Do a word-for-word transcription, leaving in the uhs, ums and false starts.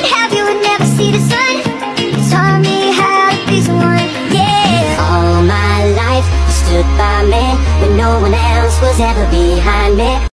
have you would never see the sun. You taught me how to be someone, yeah. All my life you stood by me when no one else was ever behind me.